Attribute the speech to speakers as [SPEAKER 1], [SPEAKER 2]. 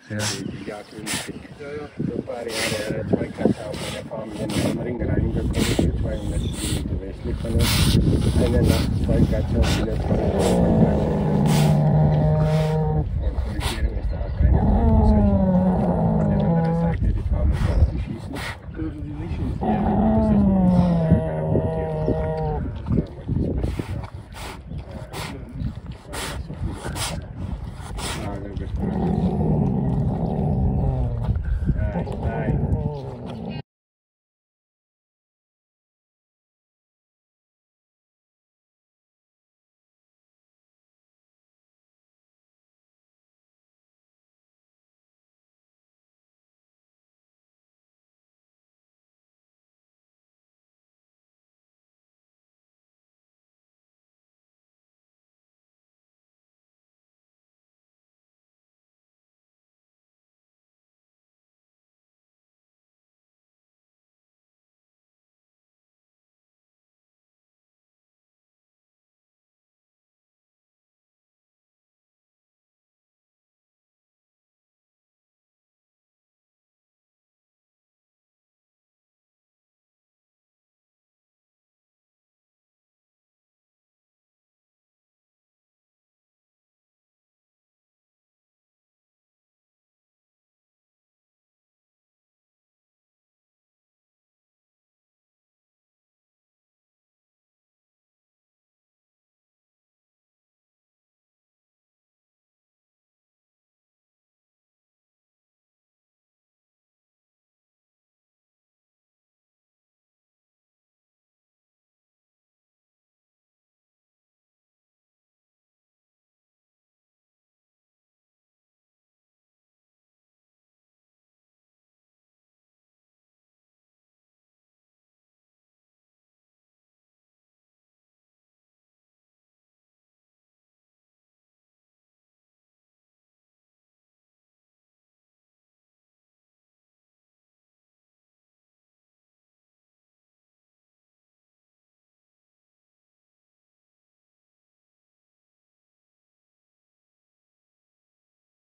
[SPEAKER 1] Ja.
[SPEAKER 2] Die Jagd in den Krieg. Vor ein paar Jahren zwei Katzen auf einer Farm in den Ring reingekommen, für 200 Kilometer westlich von uns. Eine Nacht, zwei Katzen und wieder zwei Von Korrigierung ist da keine Möglichkeit. An der anderen Seite die Farm ist da zu schießen. Dürfen die nicht schießen? Ja, das ist momentan garantiert. Das ist das Beste.